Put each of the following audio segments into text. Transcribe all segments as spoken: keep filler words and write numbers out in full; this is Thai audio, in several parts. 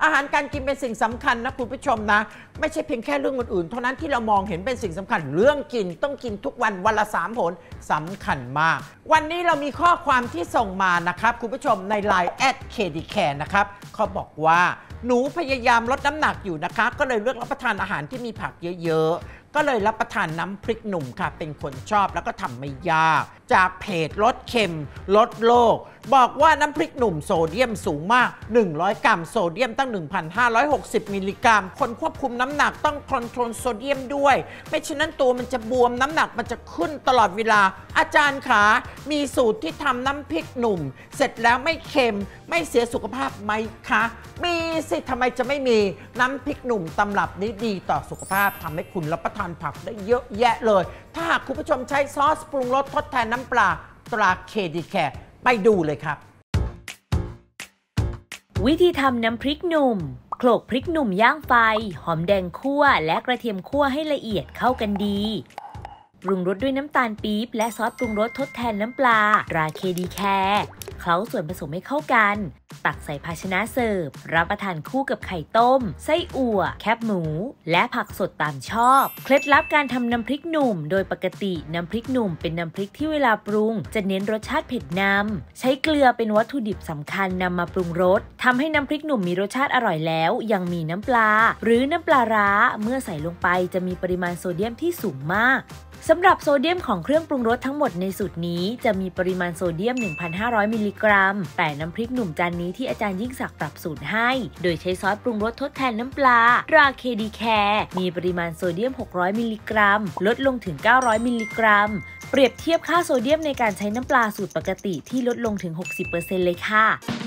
อาหารการกินเป็นสิ่งสำคัญนะคุณผู้ชมนะไม่ใช่เพียงแค่เรื่องอื่นๆเท่านั้นที่เรามองเห็นเป็นสิ่งสำคัญเรื่องกินต้องกินทุกวันวันละสามผลสำคัญมากวันนี้เรามีข้อความที่ส่งมานะครับคุณผู้ชมใน ไลน์ แอท เค ดี แคร์ นะครับเขาบอกว่าหนูพยายามลดน้ำหนักอยู่นะคะก็เลยเลือกรับประทานอาหารที่มีผักเยอะๆก็เลยรับประทานน้ำพริกหนุ่มค่ะเป็นคนชอบแล้วก็ทำไม่ยากจากเพจลดเค็มลดโลกบอกว่าน้ำพริกหนุ่มโซเดียมสูงมากหนึ่งร้อยกรัมโซเดียมตั้ง หนึ่งพันห้าร้อยหกสิบ มิลลิกรัมคนควบคุมน้ำหนักต้องคอนโทรลโซเดียมด้วยไม่ฉะนั้นตัวมันจะบวมน้ำหนักมันจะขึ้นตลอดเวลาอาจารย์ขามีสูตรที่ทำน้ำพริกหนุ่มเสร็จแล้วไม่เค็มไม่เสียสุขภาพไหมคะมีสิทำไมจะไม่มีน้ำพริกหนุ่มตำรับนี้ดีต่อสุขภาพทำให้คุณรับประทานผักได้เยอะแยะเลยถ้าหากคุณผู้ชมใช้ซอสปรุงรสทดแทนน้ำปลาตรา เค ดี แคร์ ไปดูเลยครับวิธีทำน้ำพริกหนุ่มโขลกพริกหนุ่มย่างไฟหอมแดงคั่วและกระเทียมคั่วให้ละเอียดเข้ากันดีปรุงรสด้วยน้ำตาลปี๊บและซอสปรุงรสทดแทนน้ำปลาตรา เค ดี แคร์ เคล้าส่วนผสมให้เข้ากันตักใส่ภาชนะเสิร์ฟรับประทานคู่กับไข่ต้มไส้อั่วแคบหมูและผักสดตามชอบเคล็ดลับการทำน้ำพริกหนุ่มโดยปกติน้ำพริกหนุ่มเป็นน้ำพริกที่เวลาปรุงจะเน้นรสชาติเผ็ดนำใช้เกลือเป็นวัตถุดิบสำคัญนำมาปรุงรสทำให้น้ำพริกหนุ่มมีรสชาติอร่อยแล้วยังมีน้ำปลาหรือน้ำปลาร้าเมื่อใส่ลงไปจะมีปริมาณโซเดียมที่สูงมากสำหรับโซเดียมของเครื่องปรุงรสทั้งหมดในสูตรนี้จะมีปริมาณโซเดียม หนึ่งพันห้าร้อย มิลลิกรัมแต่น้ำพริกหนุ่มจานนี้ที่อาจารย์ยิ่งศักดิ์ปรับสูตรให้โดยใช้ซอสปรุงรสทดแทนน้ำปลาตรา เค ดี แคร์ มีปริมาณโซเดียม หกร้อย มิลลิกรัมลดลงถึง เก้าร้อย มิลลิกรัมเปรียบเทียบค่าโซเดียมในการใช้น้ำปลาสูตรปกติที่ลดลงถึง หกสิบเปอร์เซ็นต์ เลยค่ะ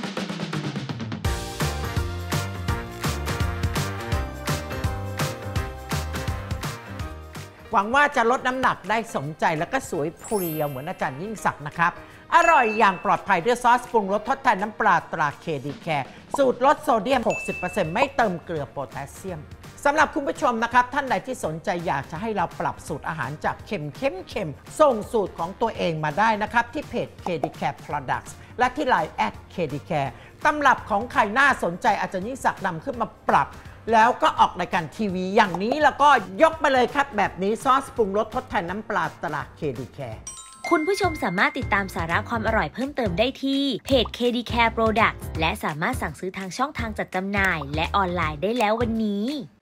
หวังว่าจะลดน้ำหนักได้สมใจแล้วก็สวยเพรียวเหมือนอาจารย์ยิ่งศักดิ์นะครับอร่อยอย่างปลอดภัยด้วยซอสปรุงรสทดแทนน้ำปลาตรา เค ดี แคร์ สูตรลดโซเดียม หกสิบเปอร์เซ็นต์ ไม่เติมเกลือโพแทสเซียมสำหรับคุณผู้ชมนะครับท่านใดที่สนใจอยากจะให้เราปรับสูตรอาหารจากเค็มเข้มเค็มส่งสูตรของตัวเองมาได้นะครับที่เพจ เค ดี แคร์ Products และที่ ไลน์ แอท เค ดี แคร์ ตำรับของใครน่าสนใจอาจารย์ยิ่งศักดิ์นำขึ้นมาปรับแล้วก็ออกรายการทีวีอย่างนี้แล้วก็ยกไปเลยครับแบบนี้ซอสปรุงรสทดแทนน้ำปลาตรา เค ดี แคร์คุณผู้ชมสามารถติดตามสาระความอร่อยเพิ่มเติมได้ที่เพจ เค ดี แคร์ Products และสามารถสั่งซื้อทางช่องทางจัดจำหน่ายและออนไลน์ได้แล้ววันนี้